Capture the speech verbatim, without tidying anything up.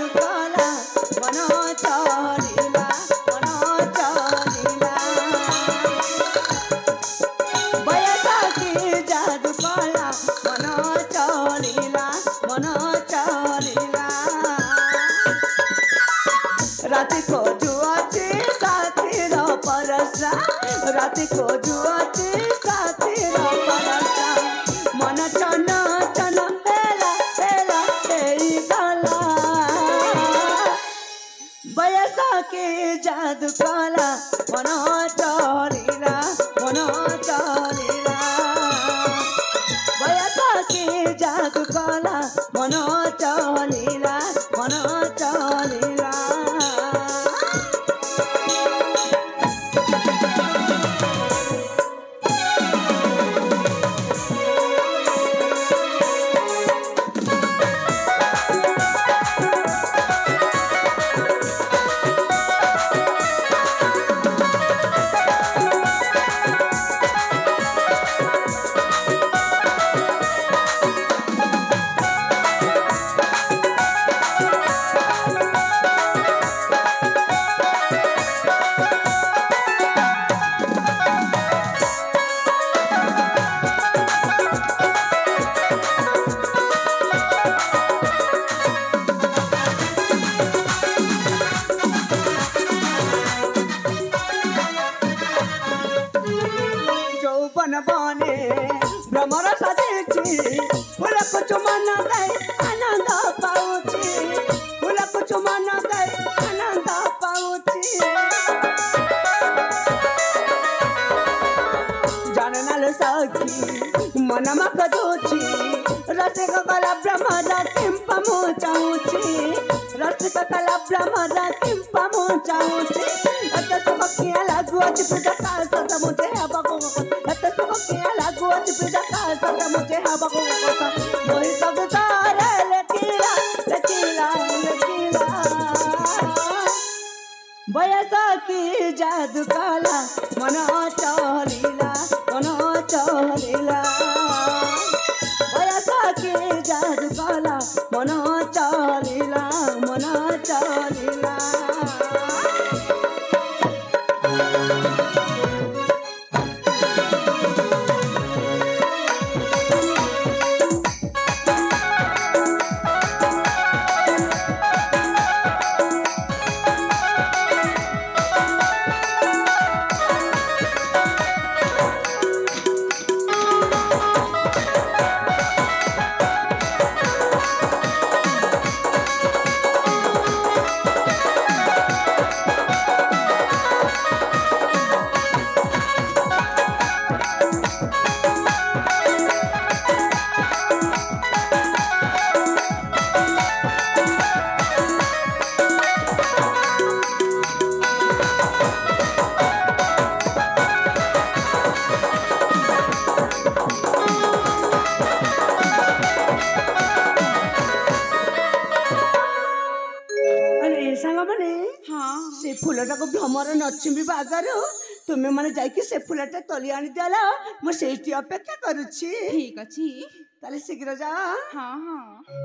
जादू कला मन चलिला मन चलिला बैसाखी जादू कला मन चलिला मन चलिला राति को जुआची साथी रो परसा राति को जुआची साथी रो परसा मन चन चन हेला हेला हेई गला बैसाखी जादू कला मन चलिला मन चलिला बैसाखी जादू कला मन चलिला मन चलिला बन बने भ्रमर सजेछि फूलको चुमन गई आनंद पाउछि फूलको चुमन गई आनंद पाउछि जाननाल सखी मनमा कदोछि रसिक कला भ्रमर किंपमु चाहुछि रसिक कला भ्रमर किंपमु चाहुछि अत सुखिया लागु अछि प्रकाश सत मुझे हबको अत सुखिया लागु अछि प्रकाश सत मुझे हबको मोहि सब तारे लकीला लकीला लकीला बैसाखी जादू कला मन चलिला मन चलिला बैसाखी जादू कला मन चलिला मन चलिला से फूलटा को भ्रमर नछिबी बागर तुमे माने जाइकी से फूलटा तली आनी देला मु सेठी अपेक्षा करूची। ठीक अछि ताले शीघ्र जा। हाँ हाँ।